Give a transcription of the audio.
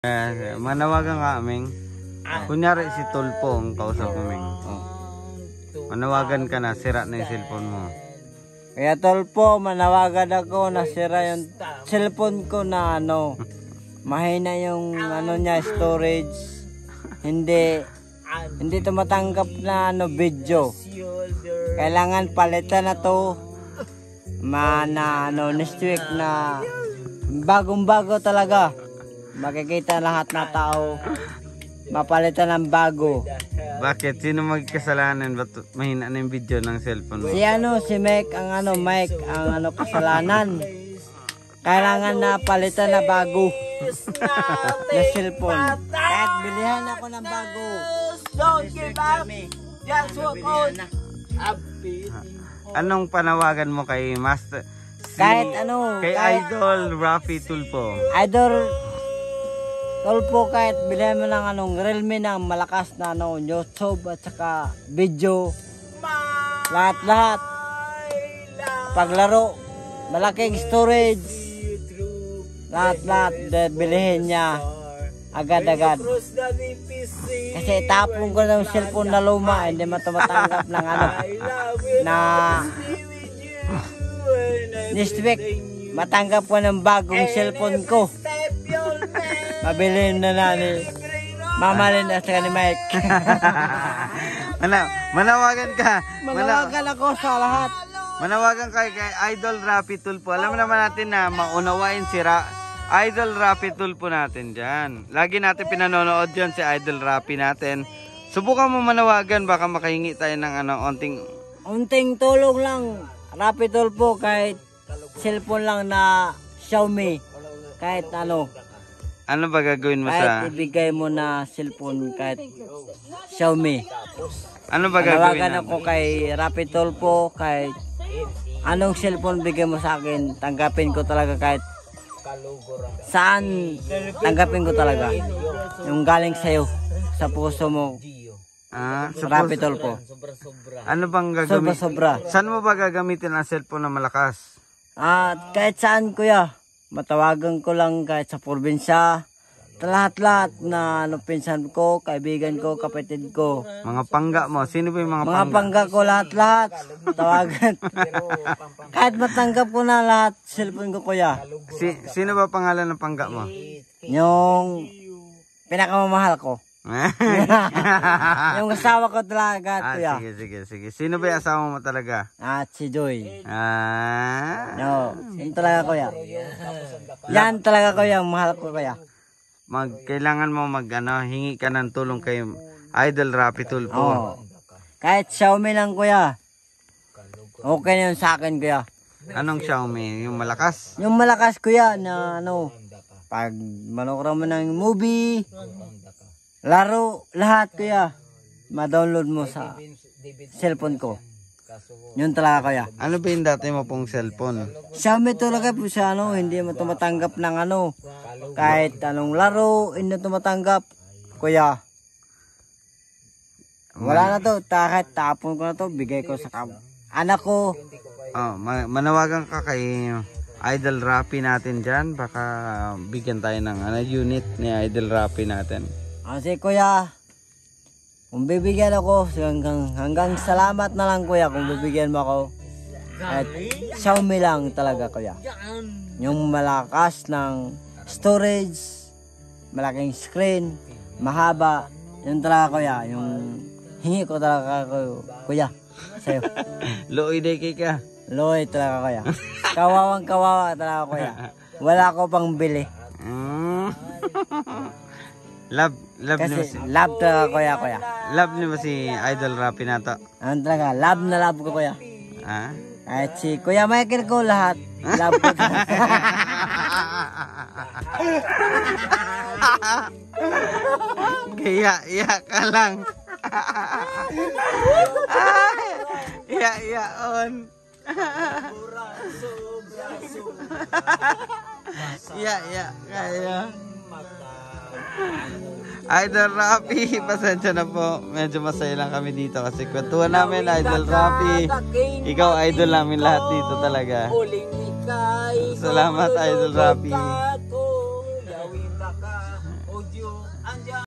Manawagan ka, Ming. Kunyari si Tulpo ang kausap mo, Ming. Oh. Manawagan ka na, sira na yung cellphone mo. Kaya Tulpo, manawagan ako na sira yung cellphone ko na mahina yung niya, storage. Hindi tumatanggap na video. Kailangan palitan na to. Next week na bagong-bago talaga. Makikita lahat na tao. Mapalitan ng bago. Bakit? Sino magkasalanan? Ba't mahina na yung video ng cellphone mo? Si Mike ang kasalanan. Kailangan na palitan na bago na cellphone. Kahit bilihan ako ng bago. Anong panawagan mo kay Master? Kay Idol Rafi Tulpo. Idol Tulpo, kahit bilhin mo ng Realme na malakas na YouTube at saka video. Lahat. Paglaro, malaking storage. Lahat bilhin niya agad-agad. Kasi itapon ko ng cellphone na luma, hindi matumatanggap ng na next week matanggap ko ng bagong cellphone ko. Mabilin na ni Mama Lynn at saka ni Mike. Manawagan ka. Manawagan ako sa lahat. Manawagan kay Idol Rafi Tulpo. Alam naman natin na maunawain si Idol Rafi Tulpo natin dyan. Lagi natin pinanonood dyan si Idol Rafi natin. Subukan mo manawagan, baka makahingi tayo ng unting tulong lang. Rafi Tulpo, kahit cellphone lang na Xiaomi. Kahit Ano ba gagawin mo kahit ibigay mo na cellphone kahit Xiaomi. Ano ba gagawin Nawagan ako kay Rafi Tulpo, kahit anong cellphone bigay mo sa akin, tanggapin ko talaga kahit saan, tanggapin ko talaga. Yung galing sa'yo, sa puso mo. Rafi Tulpo. Ano bang gagawin? Sobra. Saan mo ba gagamitin ang cellphone na malakas? Kahit saan, kuya. Matawagan ko lang kahit sa probinsya. Lahat na pinsan ko, kaibigan ko, kapatid ko. Mga pangga mo. Sino ba yung mga pangga ko? Lahat. Tawagan. Kahit matanggap ko na lahat, cellphone ko, kuya. Sino ba pangalan ng pangga mo? Yung pinakamamahal ko. Yung asawa ko talaga, kuya. Sige. Sino ba yung asawa mo talaga? Si Joy. Yan talaga, kuya. Yan talaga, kuya. Mahal ko, kuya. Kailangan mo hingi ka ng tulong kay Idol Rafi Tulpo. Kahit Xiaomi lang, kuya. Okay na yun sa akin, kuya. Anong Xiaomi? Yung malakas? Yung malakas, kuya, na pag manood mo ng movie, laro, lahat, kuya, ma-download mo sa cellphone ko. Yun talaga, kuya. Ano ba yung dati mo pong cellphone? Xiaomi talaga po siya, hindi mo tumatanggap ng kahit anong laro, hindi tumatanggap, kuya. Wala na to, kahit tapon ko na to, bigay ko sa anak ko. Manawagan ka kay Idol Rafi natin dyan, baka bigyan tayo ng unit ni Idol Rafi natin. Kasi, kuya, kung bibigyan ako, hanggang salamat na lang, kuya, kung bibigyan mo ako. At Xiaomi lang talaga, kuya. Yung malakas ng storage, malaking screen, mahaba, yun talaga, kuya. Yung hingi ko talaga, kuya, sa'yo. Looy day ka. Looy talaga, kuya. Kawawang kawawa talaga, kuya. Wala ko pang bili. Love kasi love talaga, kuya. Love niyo ba si Idol Rafi na to? Ano talaga, love na love ko, kuya. Kahit si Kuya Michael ko, lahat love ko. Iya ka lang. Iya on. Iya kaya. Idol Rafi, pasensya na po. Medyo masaya lang kami dito kasi kwentuhan namin, Idol Rafi. Ikaw idol namin lahat dito talaga. Salamat, Idol Rafi. video. Andiyan.